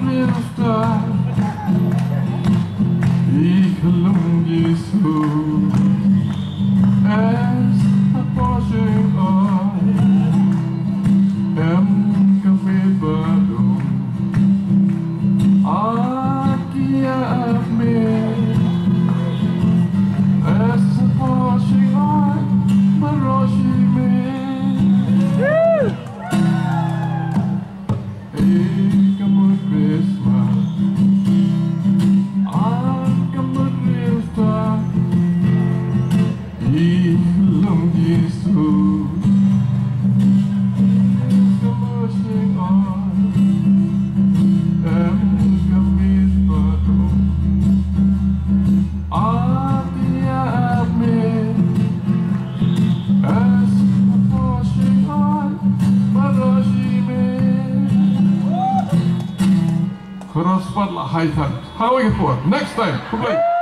Ikelung Jesu es approaching I am coming badung Akia me es approaching I Maroshi me Ikelung Christmas Ikelung Jesu Kemusyang ay gamit badung Atia amin es kemusyang ay marashimin Crossbad la haitan. How are we for? Next time. Goodbye.